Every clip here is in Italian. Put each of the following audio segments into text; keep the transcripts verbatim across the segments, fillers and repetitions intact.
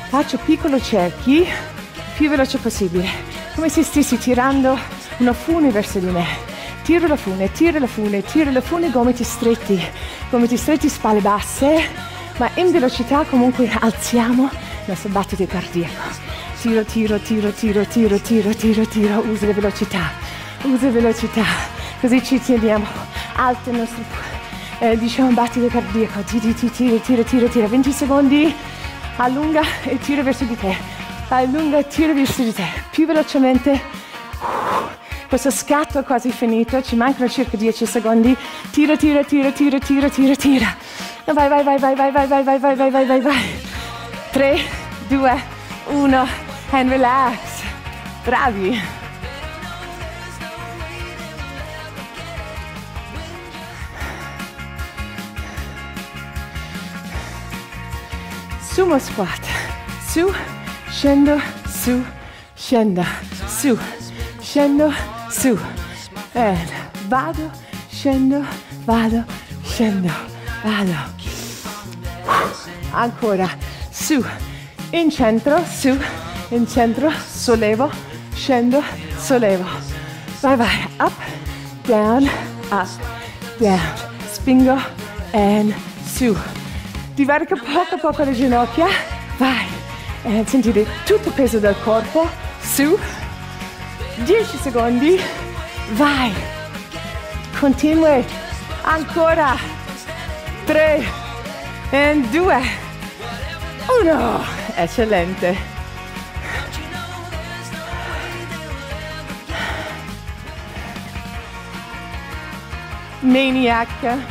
Faccio piccoli cerchi, più veloce possibile, come se stessi tirando una fune verso di me. Tiro la fune, tiro la fune, tiro la fune, gomiti stretti, gomiti stretti, spalle basse, ma in velocità comunque alziamo il nostro battito cardiaco. Tiro, tiro, tiro, tiro, tiro, tiro, tiro, tiro, uso la velocità, uso la velocità, così ci teniamo alto il nostro, eh, diciamo, battito cardiaco. Tiro, tiro, tiro, tiro, tiro, venti secondi, allunga e tiro verso di te, allunga e tiro verso di te, più velocemente. Questo scatto è quasi finito, ci mancano circa dieci secondi. Tira, tira, tira, tira, tira, tira, tira. Vai, vai, vai, vai, vai, vai, vai, vai, vai, vai, vai, vai, vai. tre, due, uno, and relax. Bravi. Sumo squat. Su, scendo, su, scendo, su, scendo, su, and vado, scendo, vado, scendo, vado, ancora, su, in centro, su, in centro, sollevo, scendo, sollevo, vai vai, up, down, up, down, spingo, and su, divarica poco a poco le ginocchia, vai, e sentite tutto il peso del corpo, su, dieci secondi, vai, continua, ancora, tre, e due, uno, eccellente. Maniac.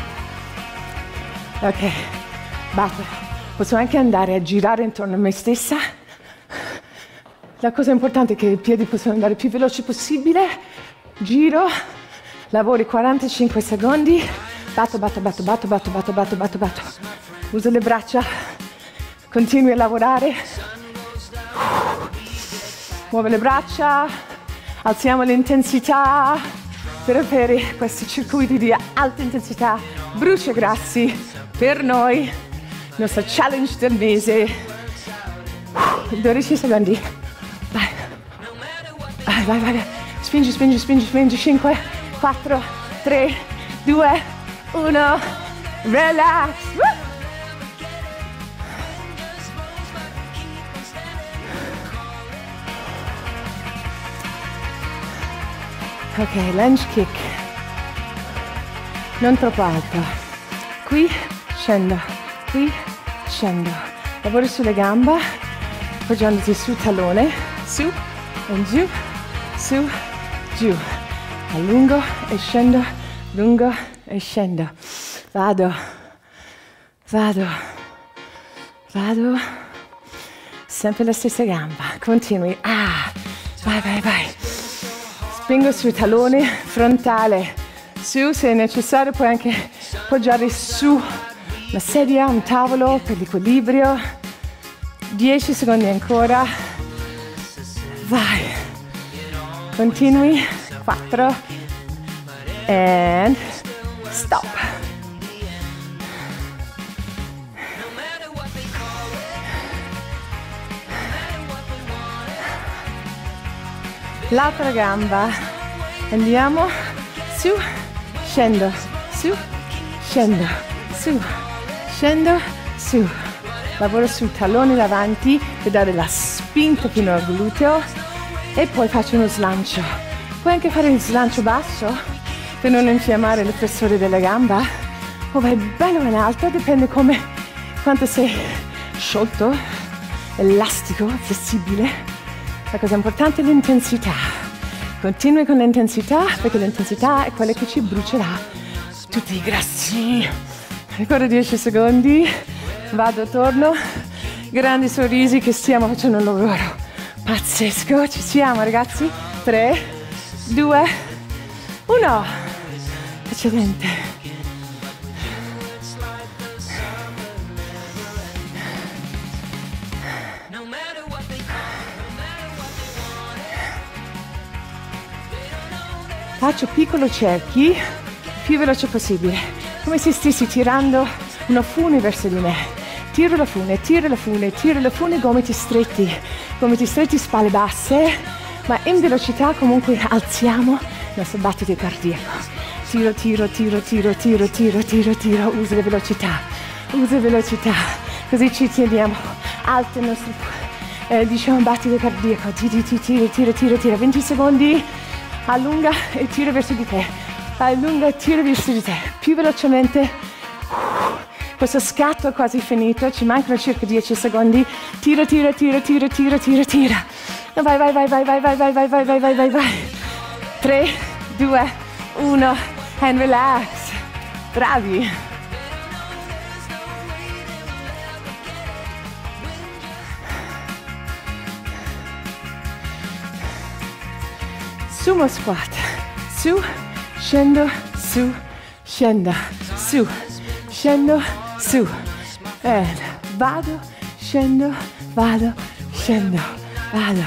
Ok, basta, posso anche andare a girare intorno a me stessa. La cosa importante è che i piedi possano andare più veloce possibile. Giro, lavori quarantacinque secondi, batto, batto, batto, batto, batto, batto, batto, batto, batto. Uso le braccia, continui a lavorare. Muove le braccia, alziamo l'intensità per avere questi circuiti di alta intensità, brucia grassi per noi, il nostro challenge del mese. dodici secondi. Vai. Vai, vai, vai, spingi, spingi, spingi, spingi, cinque, quattro, tre, due, uno, relax. Woo! Ok, lunge kick, non troppo alto, qui scendo, qui scendo, lavori sulle gambe, appoggiandoti sul tallone, su e giù, su, giù, allungo e scendo, lungo e scendo, vado, vado, vado, sempre la stessa gamba, continui, ah, vai, vai, vai, spingo sul tallone frontale, su, se è necessario puoi anche appoggiare su la sedia, un tavolo per l'equilibrio, dieci secondi ancora, vai, continui, quattro, and stop. L'altra gamba, andiamo, su, scendo, su, scendo, su, scendo, su. Lavoro sui talloni davanti per dare la spinta fino al gluteo e poi faccio uno slancio. Puoi anche fare il slancio basso per non infiammare le pressioni della gamba o vai bello in alto, dipende come quanto sei sciolto, elastico, flessibile. La cosa importante è l'intensità. Continui con l'intensità perché l'intensità è quella che ci brucerà tutti i grassi. Ancora dieci secondi. Vado, torno, grandi sorrisi che stiamo facendo un lavoro pazzesco, ci siamo ragazzi, tre, due, uno, eccellente. Faccio piccoli cerchi, più veloce possibile, come se stessi tirando una fune verso di me. tiro la fune, tiro la fune, tiro la fune, gomiti stretti, gomiti stretti, spalle basse, ma in velocità comunque alziamo il nostro battito cardiaco. Tiro, tiro, tiro, tiro, tiro, tiro, tiro, tiro, usa la velocità, usa la velocità, così ci teniamo alto il nostro, eh, diciamo, battito cardiaco. Tiro, tiro, tiro, tiro, tiro, venti secondi, allunga e tira verso di te, allunga e tira verso di te, più velocemente. Questo scatto è quasi finito, ci mancano circa dieci secondi. Tira, tira, tira, tira, tira, tira, tira. Vai, vai, vai, vai, vai, vai, vai, vai, vai, vai, vai, vai, vai. tre, due, uno, and relax. Bravi. Sumo squat. Su, scendo, su, scendo, su, scendo, su. And vado, scendo, vado, scendo, vado.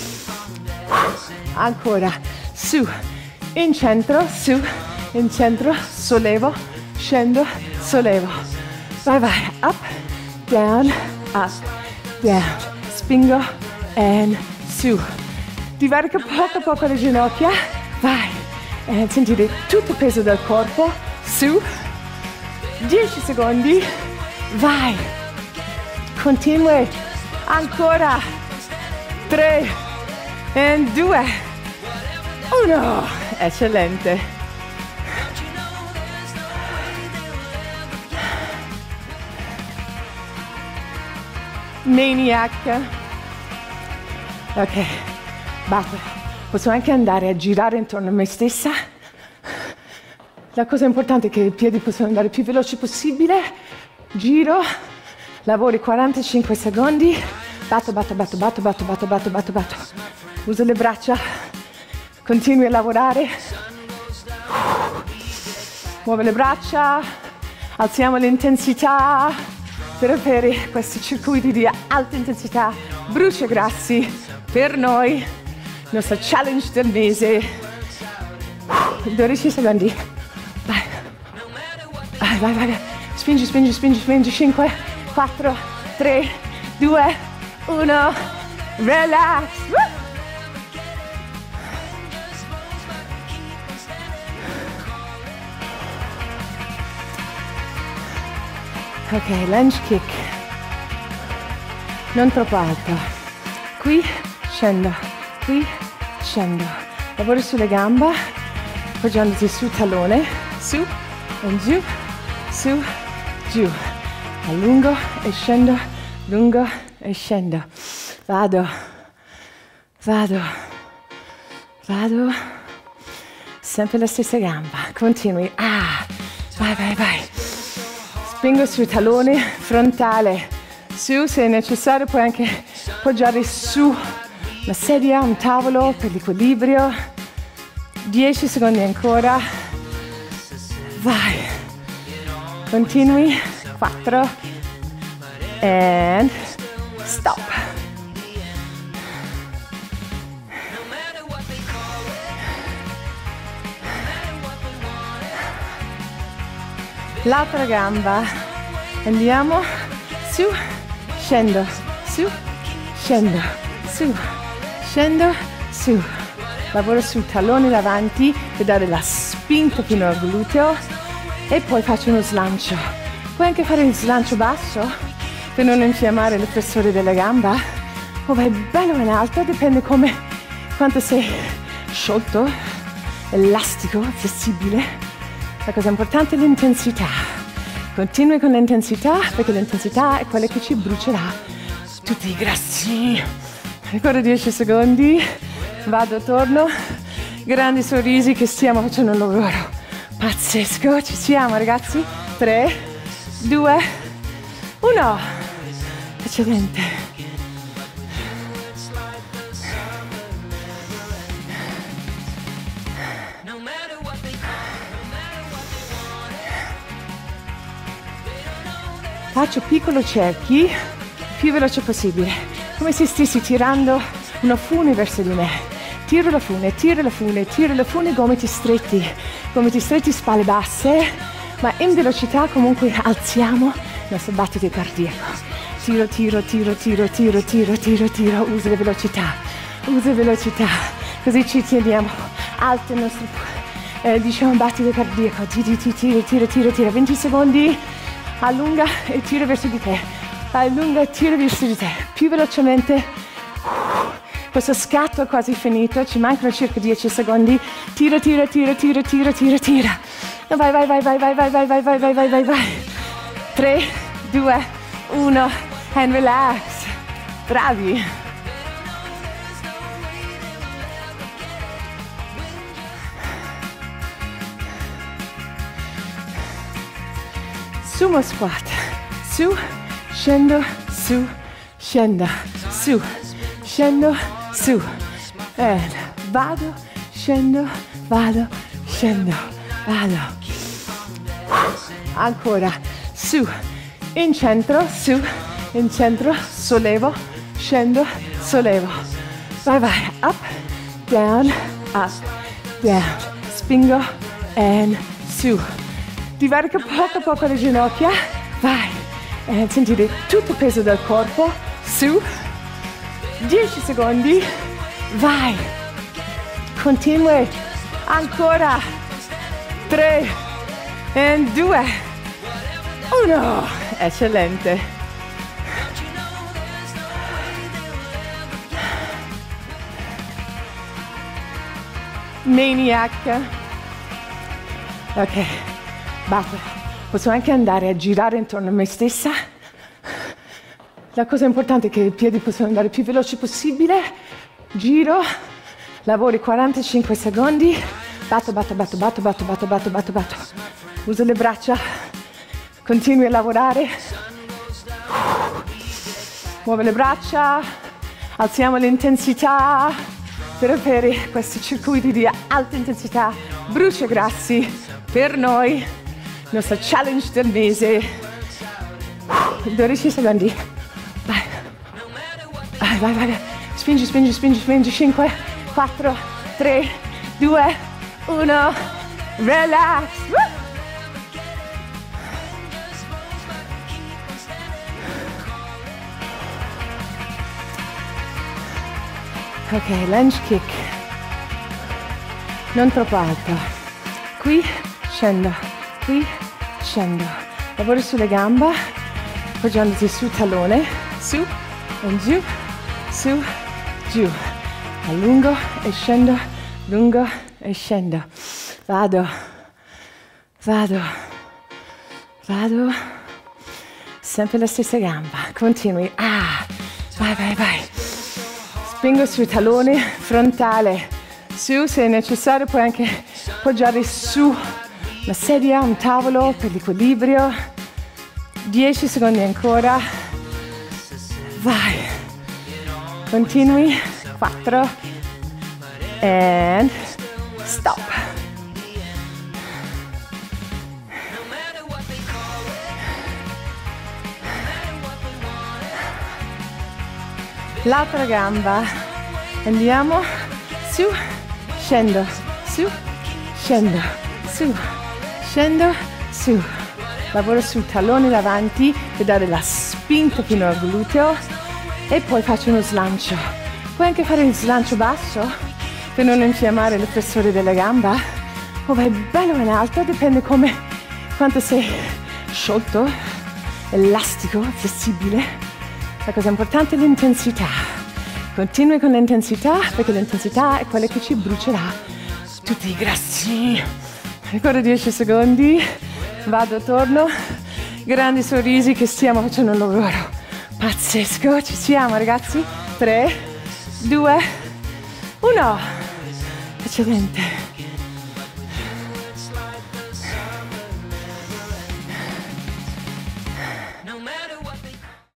Ancora. Su, in centro, su, in centro, sollevo, scendo, sollevo. Vai, vai, up, down, up, down. Spingo, and su. Divarica poco a poco le ginocchia, vai. E sentite tutto il peso del corpo, su. dieci secondi, vai. Continua, ancora. tre, e due, uno. Eccellente. Maniac. Ok, basta. Posso anche andare a girare intorno a me stessa. La cosa importante è che i piedi possano andare il più veloce possibile. Giro, lavori quarantacinque secondi. Batto, batto, batto, batto, batto, batto, batto, batto, batto. Uso le braccia. Continui a lavorare. Muove le braccia. Alziamo l'intensità per avere questi circuiti di alta intensità. Brucia grassi per noi. Il nostro challenge del mese. dodici secondi. Vai. Vai, vai, vai. Spingi, spingi, spingi, spingi. cinque, quattro, tre, due, uno. Relax. Woo! Ok, lunge kick. Non troppo alto. Qui scendo, qui scendo. Lavori sulle gambe, appoggiandoti sul tallone, su e giù, su, giù. Allungo e scendo, lungo e scendo. Vado, vado, vado. Sempre la stessa gamba. Continui. Ah, vai, vai, vai. Spingo sul tallone frontale. Su, se è necessario puoi anche appoggiare su la sedia, un tavolo per l'equilibrio. dieci secondi ancora. Vai. Continui. quattro. And stop. L'altra gamba. Andiamo. Su. Scendo. Su. Scendo. Su. Scendo. Su. Lavoro sui talloni davanti per dare la spinta fino al gluteo. E poi faccio uno slancio. Puoi anche fare il slancio basso per non infiammare le pressioni della gamba. O vai bello in alto, dipende come quanto sei sciolto, elastico, flessibile. La cosa importante è l'intensità. Continui con l'intensità perché l'intensità è quella che ci brucerà tutti i grassi. Ancora dieci secondi. Vado, torno. Grandi sorrisi che stiamo facendo un lavoro pazzesco. Ci siamo ragazzi. tre, due, uno. Eccellente. Faccio piccoli cerchi, più veloce possibile, come se stessi tirando una fune verso di me. Tiro la fune, tiro la fune, tiro la fune, gomiti stretti, gomiti stretti, spalle basse, ma in velocità comunque alziamo nostro battito cardiaco. Tiro, tiro, tiro, tiro, tiro, tiro, tiro, tiro, usa la velocità, usa la velocità, così ci teniamo alto il nostro, eh, diciamo, battito cardiaco. Tiro, tiro, tiro, tiro, tiro, venti secondi, allunga e tira verso di te, allunga e tira verso di te, più velocemente. Questo scatto è quasi finito, ci mancano circa dieci secondi. Tira, tira, tira, tira, tira, tira, tira. Vai, vai, vai, vai, vai, vai, vai, vai, vai, vai, vai, vai, vai. tre, due, uno, and relax. Bravi. Sumo squat. Su, scendo, su, scendo, su, scendo, su. And vado, scendo, vado, scendo, vado. Ancora. Su, in centro, su, in centro, sollevo, scendo, sollevo. Vai, vai, up, down, up, down. Spingo, and su. Divarica poco a poco le ginocchia, vai. E sentite tutto il peso del corpo, su. dieci secondi, vai. Continua, ancora. tre, e due, uno. Eccellente. Maniac. Ok, basta. Posso anche andare a girare intorno a me stessa. La cosa importante è che i piedi possano andare più veloce possibile. Giro, lavori quarantacinque secondi. Batto, batto, batto, batto, batto, batto, batto, batto, batto. Uso le braccia. Continui a lavorare. Muove le braccia. Alziamo l'intensità per avere questi circuiti di alta intensità. Brucia grassi per noi. Il nostro challenge del mese. dodici secondi. Vai. Vai, vai, vai. Spingi, spingi, spingi, spingi. cinque, quattro, tre, due, uno. Relax. Woo! Ok, lunge kick. Non troppo alto. Qui scendo, qui scendo. Lavori sulle gambe, appoggiandoti sul tallone. Su e giù, su, giù. Allungo e scendo, lungo e scendo. Vado, vado, vado. Sempre la stessa gamba. Continui. Ah, vai, vai, vai. Spingo sui talloni, frontale. Su, se è necessario puoi anche appoggiare su la sedia, un tavolo per l'equilibrio. dieci secondi ancora. Vai. Continui. quattro. And stop. L'altra gamba. Andiamo. Su. Scendo. Su. Scendo. Su. Scendo. Su. Lavoro sui talloni davanti per dare la spinta fino al gluteo. E poi faccio uno slancio. Puoi anche fare il slancio basso per non infiammare le pressioni della gamba. O vai bello in alto, dipende come quanto sei sciolto, elastico, flessibile. La cosa importante è l'intensità. Continui con l'intensità perché l'intensità è quella che ci brucerà tutti i grassi. Ancora dieci secondi. Vado, torno. Grandi sorrisi che stiamo facendo un lavoro pazzesco. Ci siamo ragazzi. tre, due, uno. Eccellente.